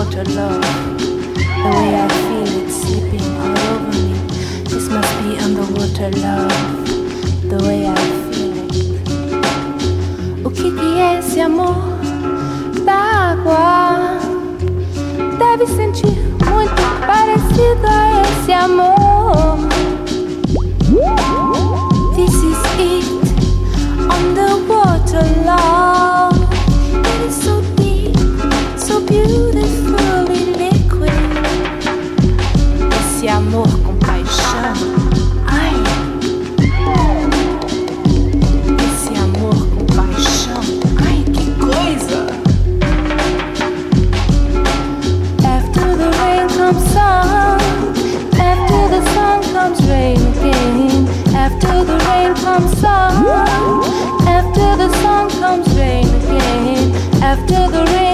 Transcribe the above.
water, love. The way I feel it seeping all over me. This must be underwater, love. The way I feel it. O que é esse amor d'água? Deve sentir muito parecido a esse amor. This is it, underwater love. It is so deep, so beautifully liquid. Esse amor com paixão, ai. Esse amor com paixão, ai, que coisa. After the rain comes sun, after the sun comes rain again. After the rain comes sun, after the sun comes rain again. After the rain